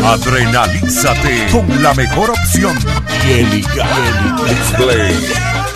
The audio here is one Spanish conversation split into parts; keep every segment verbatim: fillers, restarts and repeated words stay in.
Adrenalízate con la mejor opción. Yelica Display.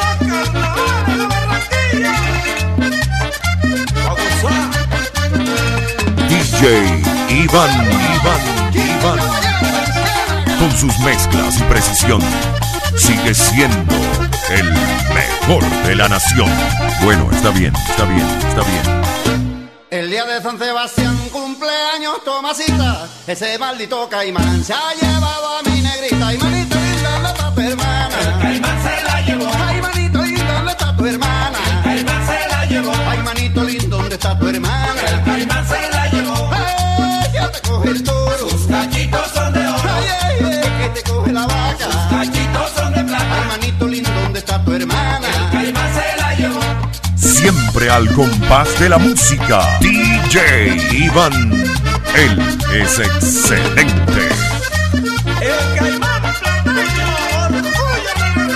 D J Iván, Iván, Iván. Con sus mezclas y precisión, sigue siendo el mejor de la nación. Bueno, está bien, está bien, está bien. El día de San Sebastián, cumpleaños Tomasita, ese maldito caimán se ha llevado a mi negrita. Ay, manito lindo, ¿dónde está tu hermana? El caimán se la llevó. Ay, manito lindo, ¿dónde está tu hermana? El caimán se la llevó. Ay, manito lindo, ¿dónde está tu hermana? El caimán se la llevó. Ay, ya te coge el toro. Sus cachitos son de oro. Ay, ay, ay, que te coge la vaca. Sus cachitos son de plata. Ay, manito lindo, ¿dónde está tu hermana? El caimán se la llevó. Siempre al compás de la música, D J Iván, él es excelente. El caimán plateño, orgullo de la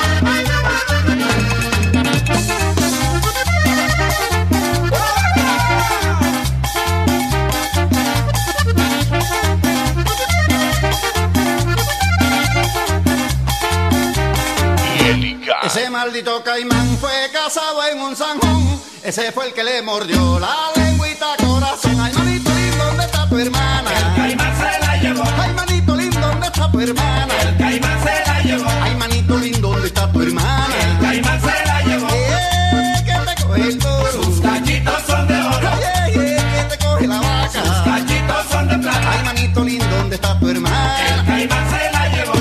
Yelica. Ese maldito caimán fue casado en un zanjón. Ese fue el que le mordió la lengüita corazón. Ay, manito lindo, ¿dónde está tu hermana? El caimán se la llevó. Ay, manito lindo, ¿dónde está tu hermana? El caimán se la llevó. Ay, manito lindo, ¿dónde está tu hermana? El caimán se la llevó. Eh, que te coge el toro. Sus cachitos son de oro. Ay, ay, ay, que te coge la vaca. Sus cachitos son de plata. Ay, manito lindo, ¿dónde está tu hermana? El caimán se la llevó.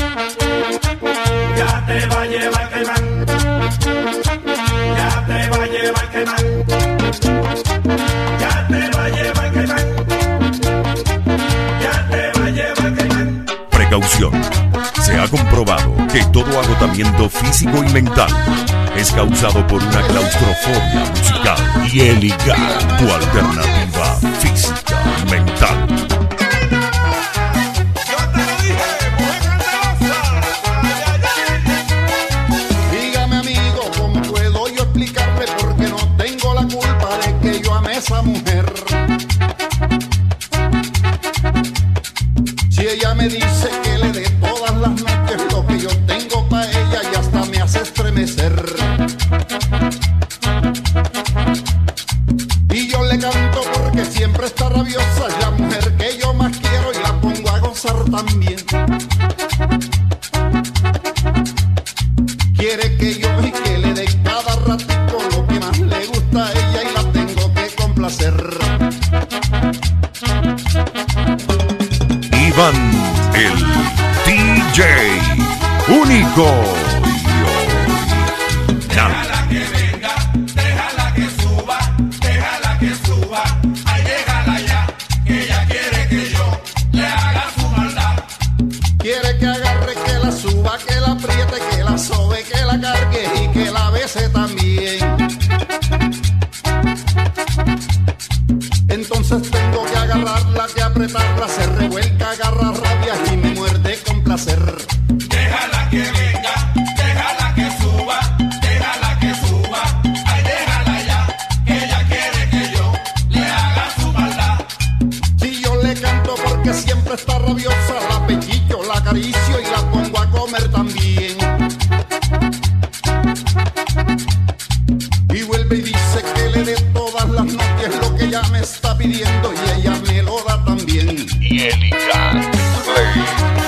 Ya te va a llevar el caimán. Ya te va a llevar el caimán. Ya te va a llevar el caimán. Ya te va a llevar el caimán. Precaución. Se ha comprobado que todo agotamiento físico y mental es causado por una claustrofobia musical. Yelica, tu alternativa física y mental. Dígame, amigo, ¿cómo puedo yo explicarle por qué no tengo la culpa de que yo ame a esa mujer? Si ella me dice que le dé todas las noches lo que yo tengo para ella y hasta me hace estremecer. Y yo le canto porque siempre está rabiosa, es la mujer que yo más quiero y la pongo a gozar también. Quiere que yo y que le dé cada ratico lo que más le gusta a ella y la tengo que complacer. Iván, el D J único y original. Déjala que venga, déjala que suba, déjala que suba. Ay, déjala ya, que ella quiere que yo le haga su maldad. Quiere que agarre, que la suba, que la apriete, que la sobe, que la cargue y que la bese también. Entonces tengo que agarrarla, que apretarla, se revuelca, agarra rabia y me muerde con placer. Déjala que venga, déjala que suba, déjala que suba. Ay, déjala ya, que ella quiere que yo le haga su maldad. Si yo le canto porque siempre está rabiosa, la pellizco, la acaricio y la pongo a comer también. Y vuelve y dice que le dé todas las noches lo que ella me está pidiendo y ella me lo da también. Yelica Display.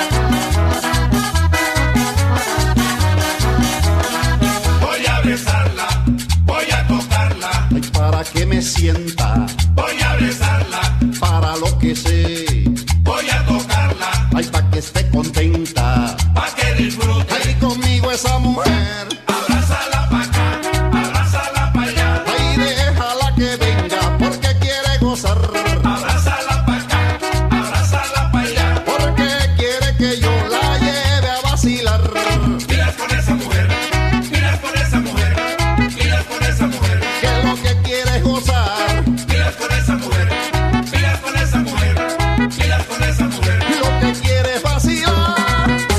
Voy a besarla, voy a tocarla, Ay, para que me sienta, voy a besarla, para lo que sé. voy a tocarla, Ay, para que esté contenta. pa' que disfrute. Ay, conmigo esa mujer. Abrázala pa' acá, abrázala pa' allá. Ay, déjala que venga porque quiere gozar. Abrázala pa' acá, abrázala pa' allá. Porque quiere que yo la lleve a vacilar. Miras con esa mujer, miras con esa mujer, miras con esa mujer, Que lo que quiere es gozar. miras con esa mujer, miras con esa mujer, miras con esa mujer. Lo que quiere es vacilar.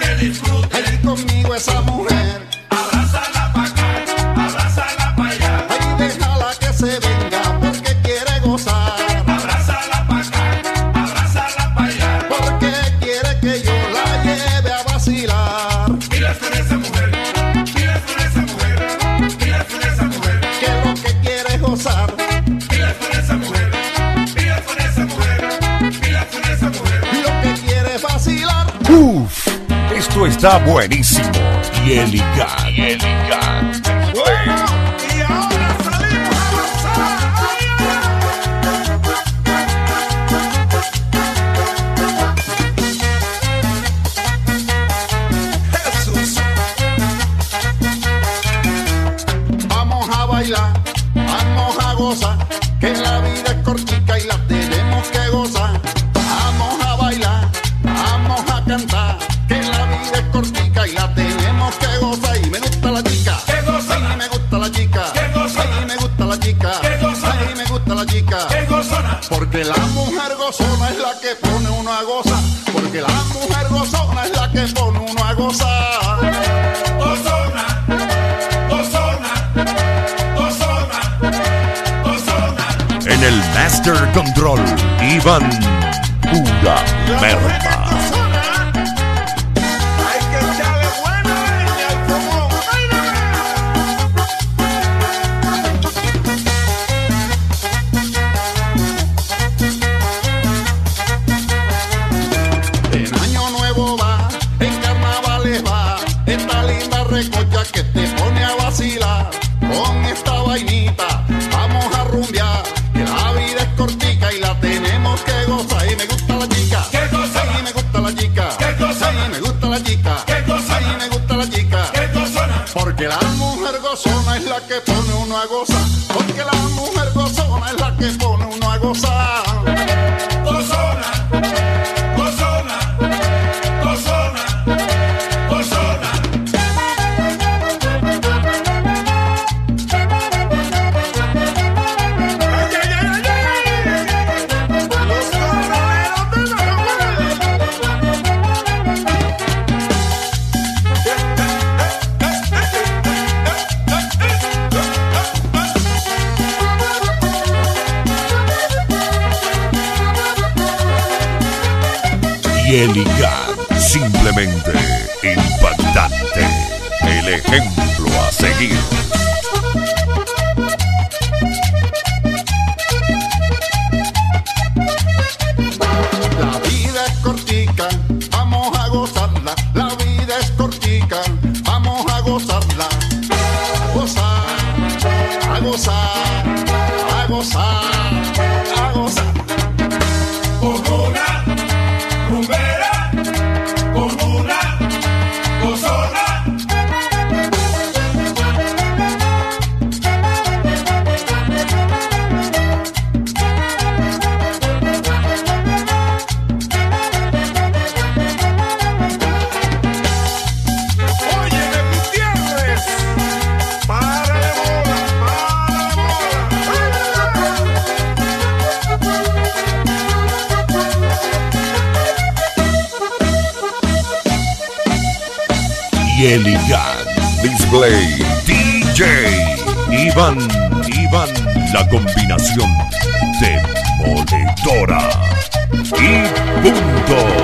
que disfrute. Ay, conmigo esa mujer. Abrázala pa' acá, abrázala pa' allá. Ay, déjala que se venga porque quiere gozar. Abrázala pa' acá, abrázala pa' allá. Porque quiere que yo la lleve a vacilar. Pilas con esa mujer, pilas con esa mujer, pilas con esa mujer. Que lo que quiere es gozar. Pilas con esa mujer, pilas con esa mujer, pilas con esa mujer. Lo que quiere es vacilar. Uf, esto está buenísimo. Yeligan. Yeligan. Y ahora salimos a gozar. Jesús. Vamos a bailar, vamos a gozar, que la vida es cortica y la tenemos que gozar. Vamos a bailar, vamos a cantar, que la vida es cortica y la tenemos que gozar. Y me gusta la chica, Que gozona. ay, me gusta la chica, Que gozona. ay, me gusta la chica, Que gozona. ay, me gusta la chica. ¡Qué gozona! Porque la mujer gozona es la que pone uno a gozar, porque la mujer gozona es la que pone uno a gozar. Gozona, gozona, gozona, gozona. En el Master Control, Iván Pura Merma. Hay que echarle buena leña al fogón. En año nuevo va, en carnavales va, esta linda recocha que te pone a vacilar. Con esta vainita vamos a rumbear, que la vida es cortica y la tenemos que gozar. Y me gusta la chica, ¡Qué gozona! ay, me gusta la chica, ¡Qué gozona! ay, me gusta la chica, ¡Qué gozona! ay, me gusta la chica. ¡Qué gozona! Porque la mujer gozona es la que pone uno a gozar, porque la mujer gozona es la que pone uno a gozar. Gozona, gozona, gozona, gozona. ¡Ay, ay, ay, ay, ay! Los corraleros de la Yeligan, simplemente impactante. El ejemplo a seguir. La vida es cortica, vamos a gozarla. La vida es cortica, vamos a gozarla. A gozar, a gozar, a gozar, a gozar. Con una rumbera, con una gozona. Óyeme, Gutiérrez, párale bola, Yeligan Display D J Iván, Iván, la combinación demoledora y punto.